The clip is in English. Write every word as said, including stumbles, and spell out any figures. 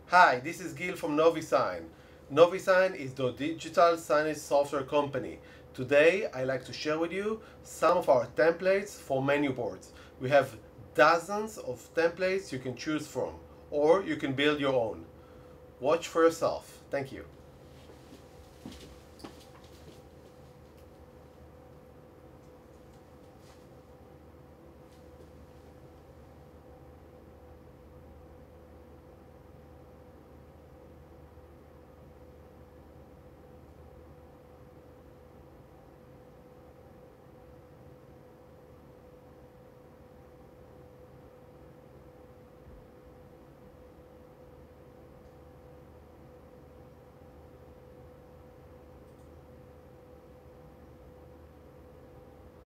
Hi, this is Gil from NoviSign. NoviSign is the digital signage software company. Today, I like to share with you some of our templates for menu boards. We have dozens of templates you can choose from, or you can build your own. Watch for yourself. Thank you.